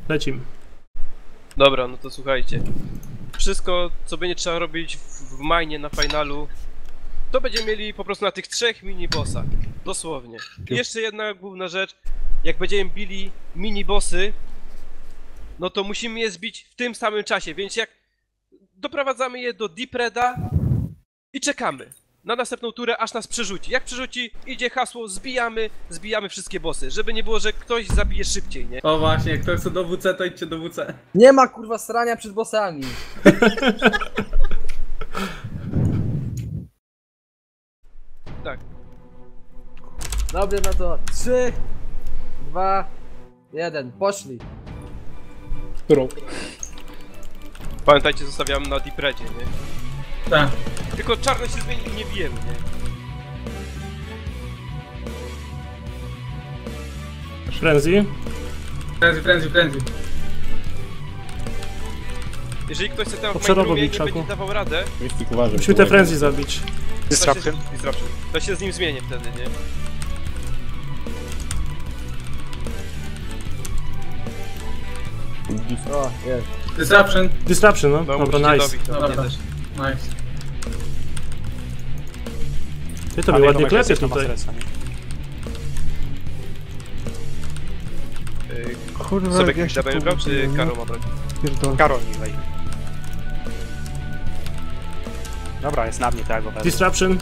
Lecimy. Dobra, no to słuchajcie. Wszystko, co będzie trzeba robić w minie na finalu, to będziemy mieli po prostu na tych 3 mini-bossach. Dosłownie. I jeszcze jedna główna rzecz. Jak będziemy bili mini-bossy, no to musimy je zbić w tym samym czasie, więc jak doprowadzamy je do Deep Reda i czekamy na następną turę, aż nas przerzuci. Jak przerzuci, idzie hasło, zbijamy wszystkie bossy, żeby nie było, że ktoś zabije szybciej, nie? O właśnie, kto chce do WC, to idźcie do WC. Nie ma kurwa srania przed bossami. Tak. Dobra, no to 3, 2, 1, poszli. Którą? Pamiętajcie, zostawiamy na Deep Redzie, nie? Tak. Tylko czarne się zmieni i nie bijemy, nie? Frenzy. Frenzy. Jeżeli ktoś chce tam w Obszarowo Minecrafcie nie Biczaku. będzie dawał radę, Mystik, uważaj. Musimy te Frenzy zabić. Disruption. to się z nim zmienię wtedy, nie? O, jest. Disruption. Disruption, no. No, Dobra, musicie nice. dobić, to Dobra. mnie też. Nice. Ty to mi ładnie klepie tutaj. Kurwa, Sobie jak jakiś się dabel brał, czy Karol ma brać? Karol mi lej. Dobra, jest na mnie, to ja go wezmę. Disruption.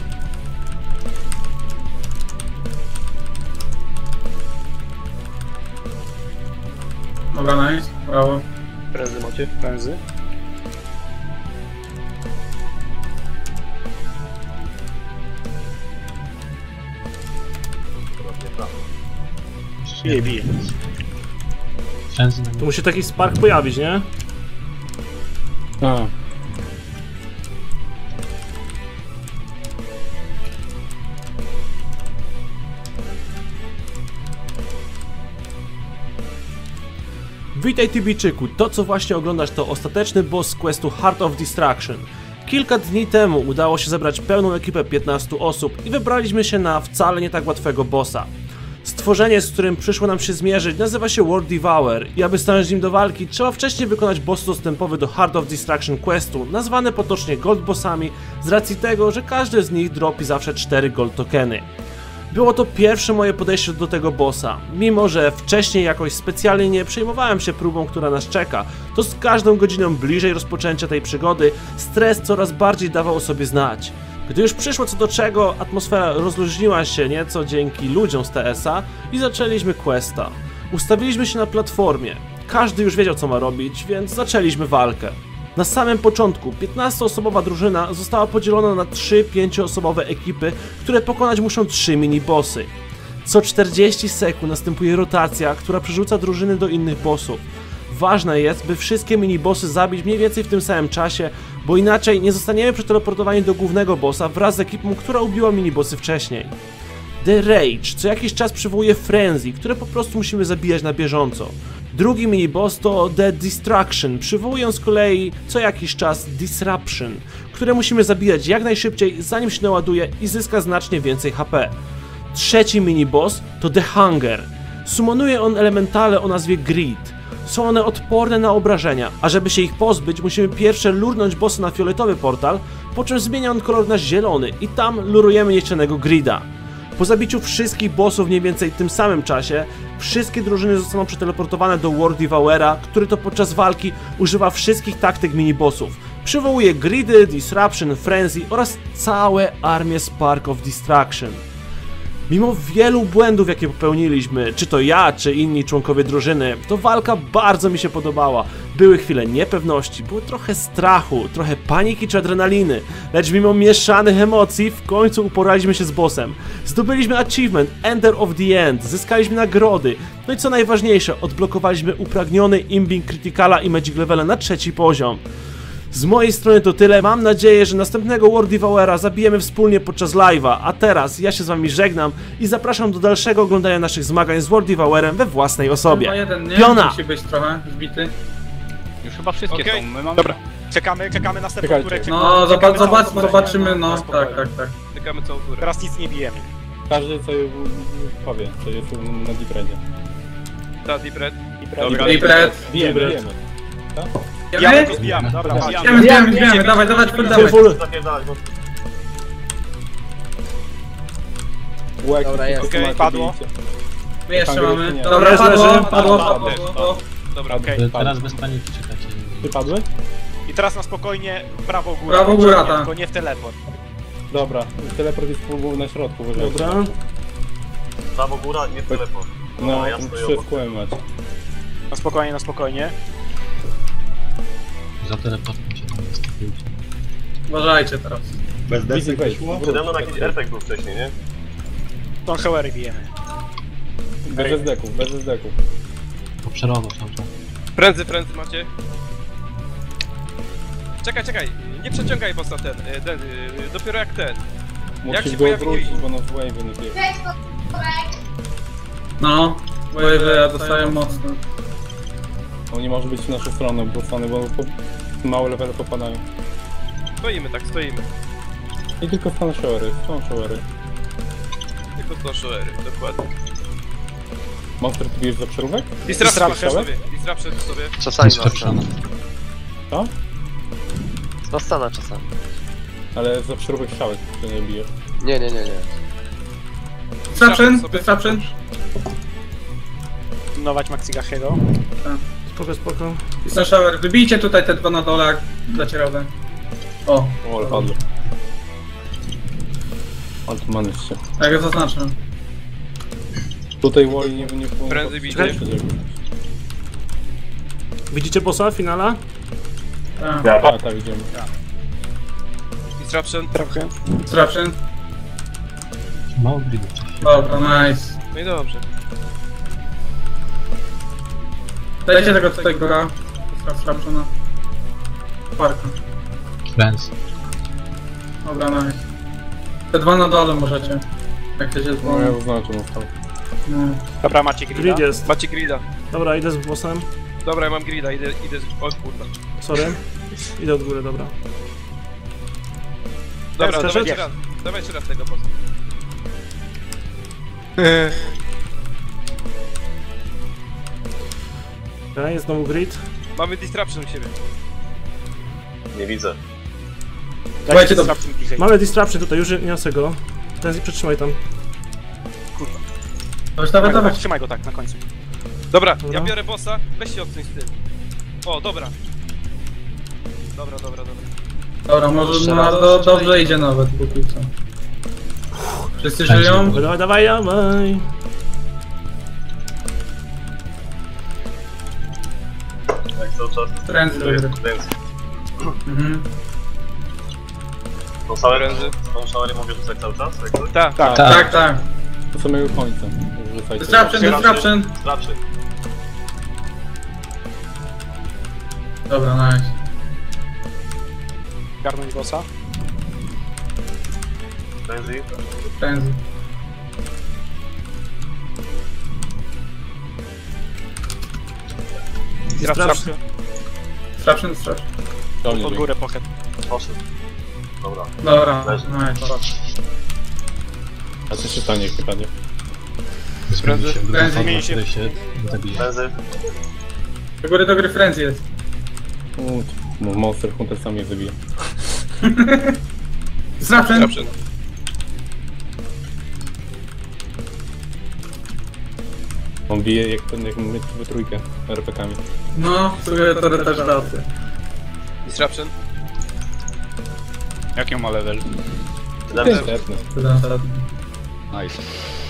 Dobra, nice. Brawo. Prędzy macie? Prędzy. Bije. Tu musi taki spark pojawić, nie? A. Witaj Tibijczyku, to co właśnie oglądasz to ostateczny boss questu Heart of Destruction. Kilka dni temu udało się zebrać pełną ekipę 15 osób i wybraliśmy się na wcale nie tak łatwego bossa. Stworzenie, z którym przyszło nam się zmierzyć, nazywa się World Devourer i aby stanąć z nim do walki, trzeba wcześniej wykonać boss dostępowy do Heart of Destruction questu, nazwane potocznie Gold Bossami, z racji tego, że każdy z nich dropi zawsze 4 Gold Tokeny. Było to pierwsze moje podejście do tego bossa. Mimo że wcześniej jakoś specjalnie nie przejmowałem się próbą, która nas czeka, to z każdą godziną bliżej rozpoczęcia tej przygody stres coraz bardziej dawał o sobie znać. Gdy już przyszło co do czego, atmosfera rozluźniła się nieco dzięki ludziom z TS-a i zaczęliśmy questa. Ustawiliśmy się na platformie. Każdy już wiedział co ma robić, więc zaczęliśmy walkę. Na samym początku 15-osobowa drużyna została podzielona na 3 5-osobowe ekipy, które pokonać muszą 3 mini-bossy. Co 40 sekund następuje rotacja, która przerzuca drużyny do innych bossów. Ważne jest, by wszystkie mini-bossy zabić mniej więcej w tym samym czasie, bo inaczej nie zostaniemy przeteleportowani do głównego bossa wraz z ekipą, która ubiła mini-bossy wcześniej. The Rage co jakiś czas przywołuje Frenzy, które po prostu musimy zabijać na bieżąco. Drugi mini-boss to The Destruction, przywołując z kolei co jakiś czas Disruption, które musimy zabijać jak najszybciej, zanim się naładuje i zyska znacznie więcej HP. Trzeci mini-boss to The Hunger. Summonuje on elementale o nazwie Greed. Są one odporne na obrażenia, a żeby się ich pozbyć, musimy pierwsze lurnąć bossa na fioletowy portal, po czym zmienia on kolor na zielony i tam lurujemy niechcianego Greeda. Po zabiciu wszystkich bossów mniej więcej w tym samym czasie, wszystkie drużyny zostaną przeteleportowane do World Devourera, który to podczas walki używa wszystkich taktyk mini-bossów. Przywołuje Greedy, Disruption, Frenzy oraz całe armię Spark of Destruction. Mimo wielu błędów, jakie popełniliśmy, czy to ja, czy inni członkowie drużyny, to walka bardzo mi się podobała. Były chwile niepewności, było trochę strachu, trochę paniki czy adrenaliny, lecz mimo mieszanych emocji w końcu uporaliśmy się z bossem. Zdobyliśmy achievement Ender of the End, zyskaliśmy nagrody, no i co najważniejsze, odblokowaliśmy upragniony imbing Criticala i Magic Levele na 3. poziom. Z mojej strony to tyle, mam nadzieję, że następnego World Devourera zabijemy wspólnie podczas live'a, a teraz ja się z wami żegnam i zapraszam do dalszego oglądania naszych zmagań z World Devourerem we własnej osobie. Jeden, nie? Piona! Musi być trochę zbity. Już chyba wszystkie Okej. są. My mamy... Dobra. Czekamy następną turę. No, zobaczymy, no, tak. Czekamy całą turę. Teraz nic nie bijemy. Każdy co powie, co jest na Deep Redzie. Ta Deep Red. Dobra. Libret. Bijemy. Bijemy? go zbijamy, dobra, Bijemy, dawaj, dawaj, dawaj. Full. Dobra, jest. Okej, padło. My jeszcze mamy. Nie. Dobra, Leży. padło. Dobra, Okej, Teraz bez paniki czekajcie. Ty padłeś? I teraz na spokojnie prawo góra. Prawo góra, tak. Tylko nie w teleport. Dobra, teleport jest był na środku. Dobra. Prawo góra, nie teleport. No, ja stoję przez obok. kółem macie. Na spokojnie. Za teleportem się tam wystąpiłcie. Uważajcie teraz. Bez Wizy desek. weź. Przede mną jakiś RPG był wcześniej, nie? Tą hełery bijemy. Bez SD-ków, bez SD-ków. Poprzerowo cały czas. Prędzy macie. Czekaj, nie przeciągaj bossa ten, dopiero jak ten. Jak Musisz się go pojawi wrócić, Kiwi? bo nas wave nie bierze. No, wojewę dostaję mocno. On nie może być w naszą stronę obrócony, bo małe levele popadają. Stoimy. I tylko są showery. Tylko to showery, dokładnie. Monster, ty bierzesz za przeróbek? Disruption Disruption? sobie. Czasami Jest na przeprzana. Co? Na stana czasami. Ale za przeróbek strzałek, to nie bijesz. Nie. Disruption. Pilnować Maxigachego. Spoko. Disruption shower. Wybijcie tutaj te dwa na dole, jak dacie radę. O, O, ale padły. Ale tu manys się. jak ja zaznaczę. Tutaj Wally nie powinien... Prędzej bijcie. Widzicie bossa, finala? Tak. Tak, widzimy. Disruption. Trochę. Disruption. Mało gridów wcześniej. Dobra, nice. No i dobrze. Dajcie tego tutaj góra. Disruptiona. Parka. Friends. Dobra, nice. Te dwa na dole możecie. Jak chcecie z No ja dwoma. zaznaczam został. No. Dobra, macie grida. Grid jest. Macie grida. Dobra, idę z bossem. Dobra, ja mam grida, idę z... O kurwa. Sorry. Idę od góry, dobra. Dobra, Skrzeszeć? dawajcie raz tego bossa. Okej, jest znowu grid. Mamy disruption u siebie. Nie widzę. Słuchajcie, to- Disruption bliżej. Mamy disruption tutaj, już niosę go. Ten przytrzymaj tam. Dawaj. Trzymaj go tak, na końcu. Dobra, Dobra. ja biorę bossa, weź się odsuń z tym. O, dobra. Dobra. Dobra, może dobrze idzie nawet, póki co. Wszyscy żyją? Dawaj. Jak cały czas. Prędzej dobry. Prędzej. Mhm. Tą szałerię mogę rzucać cały czas? Jak coś? Tak. Tak. Do samego końca. Rzucajcie. Disruption. Sprawdźcie. Dobra, nice. Garnąć bossa. Prędzej. Prędzej. Disruption. Disruption. Pod górę pochęt. Poszedł. Dobra. Dobra, Leży. nice. A co się stanie, jak pytanie? Zmieni się w drugą Prędzej. formę, w której się zabija. Prędzej. Do gry Frenzy jest. Monster Hunter sam je zabije. Disruption. On bije jak my we trójkę RP-kami. No, w sumie to też rację. Disruption. Jaki on ma level? Lepszy. Świetne. Nice.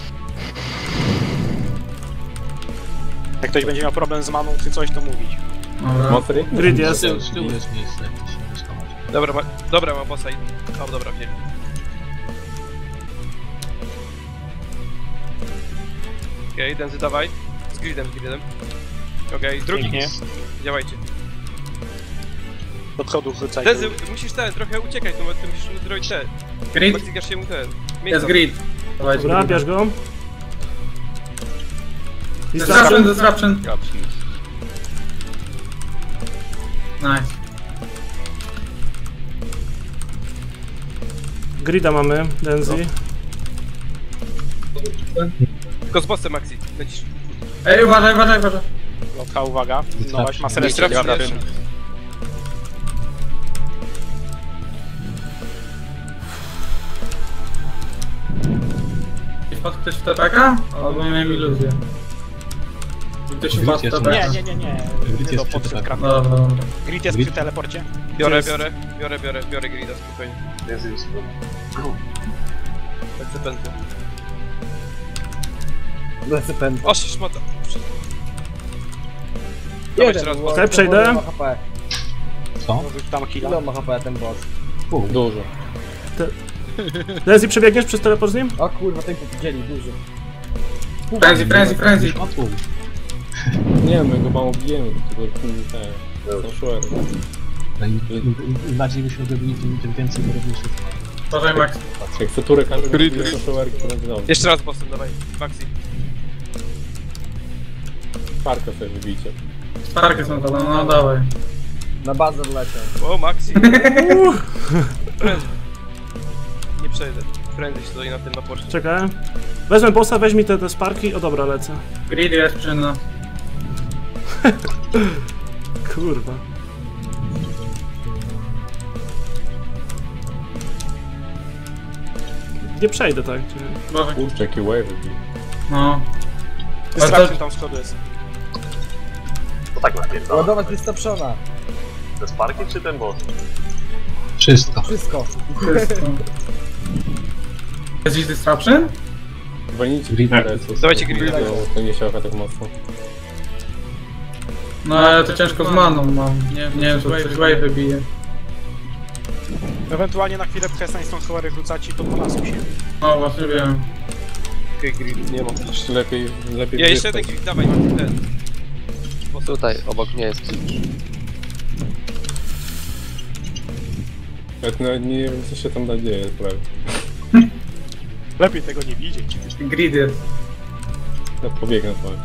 Jak ktoś będzie miał problem z maną czy coś, to mówić. Dobra. Monster jak Grid jest. Z tyłu jest miejsce, jak to się nie schować. Dobra, mam bossa i... O, dobra, wiem. Okej, Denzy, dawaj. Z gridem. Okej, drugi. Pięknie. Działajcie. Do przodu wrzucaj. Denzy, musisz trochę uciekać, no bo ty musisz zrobić te. Grid? Maxigasz się mu ten. Jest grid. Dawajcie Dobra, grid. bierz go. Disruption. Nice. Grida mamy, Denzi. Tylko z bossem, Maxi. Lecisz. Ej, uważaj. Dobra. Spotka, uwaga. No właśnie, ma selekcję. Distraction jest. Wpadł ktoś w TPK? Albo miałem iluzję. Ktoś wpadł w jest- TPK? Nie. Grid Do jest przy podsyp TPK. Dobra, dobra. Grid jest przy teleporcie. Biorę grida, spokojnie. Więcej niż Lecę pędzę. Lecę pęd. O, szmata. Dawaj jeszcze raz, Okej, przejdę. Ile ma HP? Co? Może tam killa. Ile ma HP ten boss? Dużo. Lenzi, przebiegniesz przez teleport z nim? O kurwa, ten podzieli duży. Frenzy. Szmatł. Nie, my go mało bijemy, tylko te... Slasher. No im bardziej byśmy robili, tym więcej robiliśmy. Uważaj, Max. Jak futurę każdy bije slasherki, to będzie dobrze. Jeszcze raz bossem, dawaj. Maxi. Parkę sobie wybijcie. Starkę są to, no dawaj. Na bazę wleciał. O, Maxi. Prędzej. Nie przejdę. Prędzej się tutaj na tym naporcie. Czekaj. Wezmę bossa, weź mi te sparki. O dobra, lecę. Grid jest przy nas. Kurwa. Nie przejdę tak. Boże. Kurczę, jaki wave wybije. No. Distraction tam z przodu jest. To tak napierdala. Ładować Disruptiona. Te sparki czy ten boss? Wszystko. Wszystko. Jest gdzieś Disruption? Walnijcie Grid. Dawajcie grida. To nie siała tak mocno. No ale to ciężko z maną mam. Nie wiem, czy coś wave wybije. Ewentualnie na chwilę przestań z tą cholery rzucać i to po nas musi. No właśnie wiem. Okej, grid, nie mam. Lepiej Ja jeszcze jeden grid, dawaj, Maxi, ten. Tutaj, obok mnie jest. Ja nawet nie wiem, co się tam dzieje, prawie. Lepiej tego nie widzieć. Grid jest. Ja pobiegnę powiem.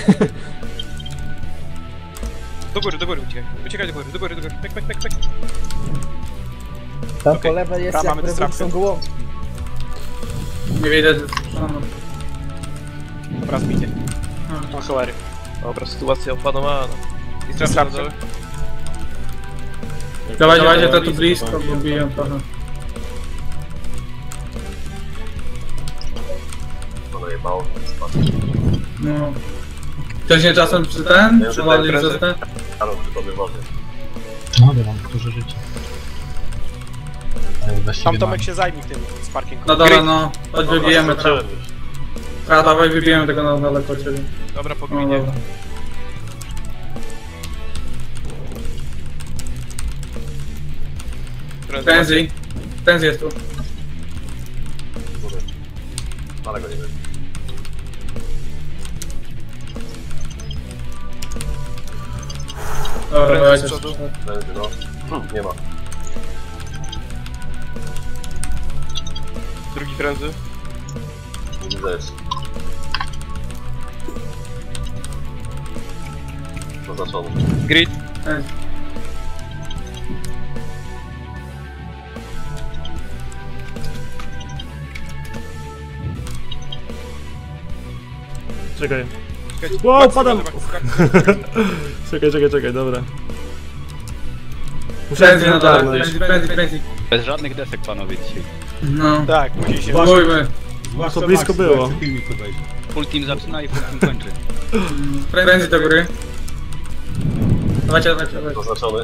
Do góry uciekaj. Uciekaj do góry. Pek. Tam Okej. po lewej jest Dobra, jak mamy rewolucją Disruption. gołąbki. Nie widać Disruptiona. Dobra, zbicie. Tą cholery. Dobra, sytuacja opanowana. Distraction. Dawajcie to tu blisko, bo biją trochę. To najebało ten sparki. No. Ktoś nie czasem przy ten? Czy wali za ten? Karol przy tobie wody. No, ja mam dużo życia. Ale właściwie Tam mam. Tomek się zajmie tym sparkiem. No dobra, no. Chodź wybijemy to. Zobaczyłem już. A dawaj wybijemy tego na daleko od ciebie. Dobra, po No grinie. dobra. Frenzy jest tu. Ale go nie wiem. Dobra, Prędzej dawajcie. z przodu. Będzie no. Nie ma. Drugi frenzy. Nie widzę jeszcze. Zaznaczony. Grid. Frenzy. Czekaj. Czekajcie, Wow, Maxi, padam. Czekaj, dobra. Muszę Frenzy na dole. ogarnąć. Frenzy. Bez żadnych desek, panowie, dzisiaj. No. Tak, musi się... Bójmy. To blisko było. Full team zaczyna i full team kończy. Frenzy do góry. Dawajcie. Zaznaczony.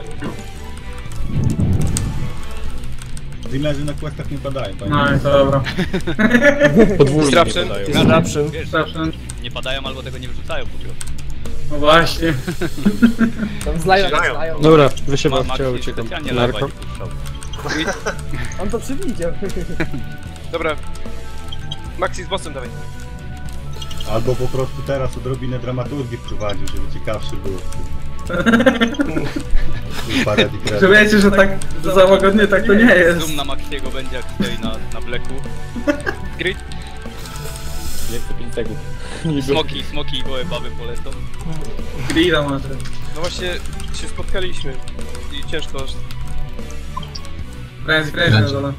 Dealerzy na questach nie padają, No i to dobra. Podwójnie Disruption. podają. Disruption. Disruption. Nie padają albo tego nie wyrzucają po prostu. No właśnie. Tam zlają. Dobra, wy się Max jest specjalnie lewa nie puszczał. On to przewidział. Dobra. Maxi z bossem, dawaj. Albo po prostu teraz odrobinę dramaturgii wprowadził, żeby ciekawszy był. Że wiecie, że tak za łagodnie tak to nie jest. Zoom na Maxiego będzie jak stoi na bleku. Grid. Jeszcze 5 sekund. Smoki i gołe baby polecą. Grida macie. No właśnie się spotkaliśmy i ciężko. Frenzy na dole.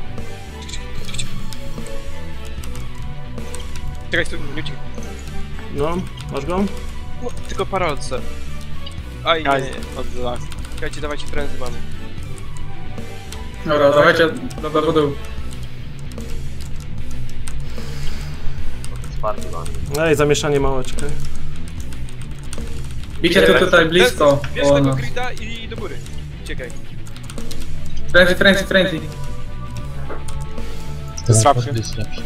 Czekaj, stój, nie uciekaj. No, masz go? No, tylko parolce. Aj, nie, nie. Czekajcie, dawajcie frenzy mamy. Dobra, dawajcie do dół. Sparki mamy. Ej, zamieszanie małe, czekaj. Bicie tu tutaj blisko. Bierz O tego nas. grida i do góry. Uciekaj. Frenzy. Disruption. Disruption.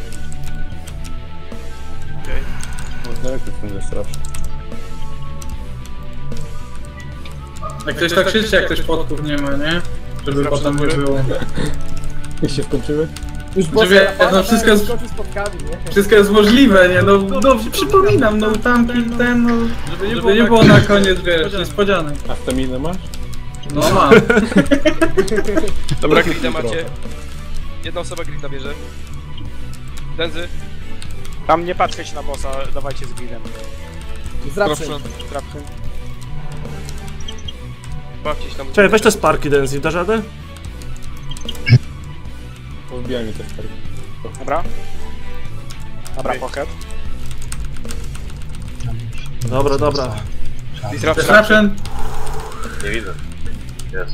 Okej. Daleko ten disruption. Jak ktoś tak krzyczy, jak ktoś podków nie ma, nie? Żeby potem nie było. Jak się skończyły? Już Żeby- no wszystko jest- skoczył spotkami, nie? Wszystko jest możliwe, nie? No przypominam, no tamki ten, no... Żeby nie było na koniec, wiesz, niespodzianek. A staminę masz? No mam. Dobra, grida macie. Jedna osoba grida bierze. Denzy. Tam nie patrzeć na bossa, dawajcie z gridem. Disruption. Disruption. Bawcie się tam. Czekaj, weź te sparki, Denzi, dasz radę? Pozbijaj mi te sparki. Dobra. Dobra, Okej. pocket. Dobra. Disruption. Nie widzę. Jest.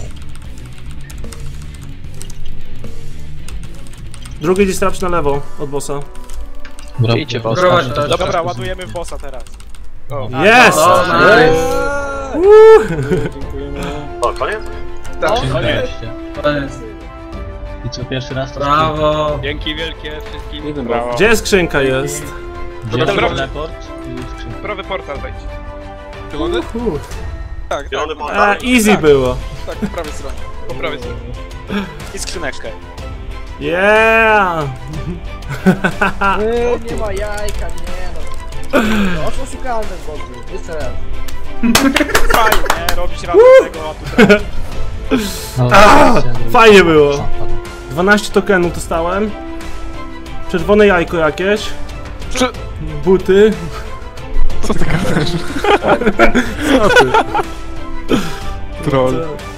Drugi disruption na lewo od bossa. Idźcie boss. Prowadź tak. to. Dobra, ładujemy w bossa teraz. O, Jest! O, nice. Dziękujemy. O, koniec? tak. Koniec. Koniec. I co, pierwszy raz to Brawo. Dzięki wielkie wszystkim. Jeden Brawo. Gdzie skrzynka jest? Gdzie Dobra. teleport i skrzynka. Prawy portal wejdź. Tak, Zielony A, portal. easy było. tak, po prawej stronie. Po prawej stronie. I skrzyneczkę. Yeah! Nie ma jajka, nie no. Oszukałem ten boku. Jeszcze raz. Fajnie, robić radę tego, a tu trafić. No, Fajnie było. 12 tokenów dostałem. Czerwone jajko jakieś. Buty. Co ty gadasz? Co ty? Troll.